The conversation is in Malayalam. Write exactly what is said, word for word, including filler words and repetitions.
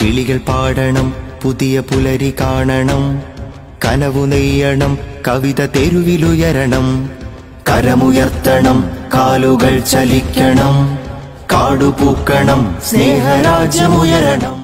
കിളികൾ പാടണം, പുതിയ പുലരി കാണണം, കനവു നെയ്യണം, കവിത തെരുവിലുയരണം, കരമുയർത്തണം, കാലുകൾ ചലിക്കണം, കാടുപൂക്കണം, സ്നേഹരാജ്യമുയരണം.